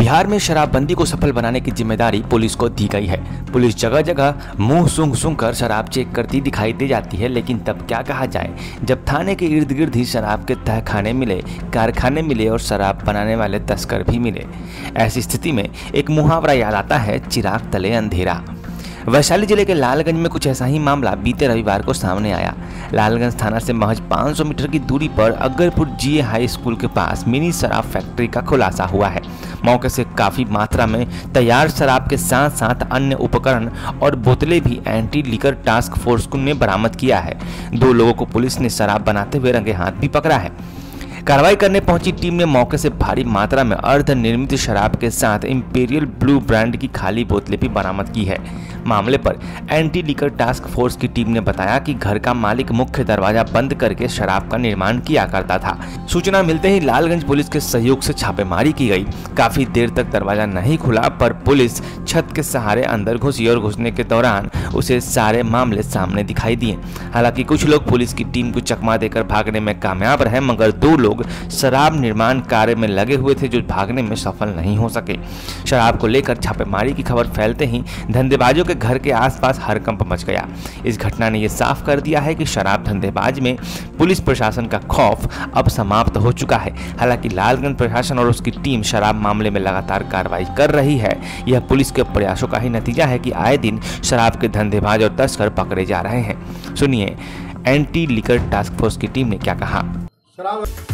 बिहार में शराबबंदी को सफल बनाने की जिम्मेदारी पुलिस को दी गई है। पुलिस जगह जगह मुंह सूंघ कर शराब चेक करती दिखाई दे जाती है, लेकिन तब क्या कहा जाए जब थाने के इर्द गिर्द ही शराब के तहखाने मिले, कारखाने मिले और शराब बनाने वाले तस्कर भी मिले। ऐसी स्थिति में एक मुहावरा याद आता है, चिराग तले अंधेरा। वैशाली जिले के लालगंज में कुछ ऐसा ही मामला बीते रविवार को सामने आया। लालगंज थाना से महज 500 मीटर की दूरी पर अग्गरपुर जीए हाई स्कूल के पास मिनी शराब फैक्ट्री का खुलासा हुआ है। मौके से काफी मात्रा में तैयार शराब के साथ साथ अन्य उपकरण और बोतलें भी एंटी लिकर टास्क फोर्स ने बरामद किया है। 2 लोगों को पुलिस ने शराब बनाते हुए रंगे हाथ भी पकड़ा है। कार्रवाई करने पहुंची टीम ने मौके से भारी मात्रा में अर्ध निर्मित शराब के साथ इंपीरियल ब्लू ब्रांड की खाली बोतलें भी बरामद की है। मामले पर एंटी लिकर टास्क फोर्स की टीम ने बताया कि घर का मालिक मुख्य दरवाजा बंद करके शराब का निर्माण किया करता था। सूचना मिलते ही लालगंज पुलिस के सहयोग से छापेमारी की गई। काफी देर तक दरवाजा नहीं खुला, पर पुलिस छत के सहारे अंदर घुसी और घुसने के दौरान उसे सारे मामले सामने दिखाई दिए। हालांकि कुछ लोग पुलिस की टीम को चकमा देकर भागने में कामयाब रहे, मगर 2 लोग शराब निर्माण कार्य में लगे हुए थे जो भागने में सफल नहीं हो सके। शराब को लेकर छापेमारी की खबर फैलते ही धंधेबाजों के घर के आसपास हड़कंप मच गया। इस घटना ने यह साफ कर दिया है कि शराब धंधेबाज में पुलिस प्रशासन का खौफ अब समाप्त हो चुका है। हालांकि लालगंज प्रशासन और उसकी टीम शराब मामले में लगातार कार्रवाई कर रही है। यह पुलिस के प्रयासों का ही नतीजा है कि आए दिन शराब के धंधेबाज और तस्कर पकड़े जा रहे हैं। सुनिए एंटी लिकर टास्क फोर्स की टीम ने क्या कहा।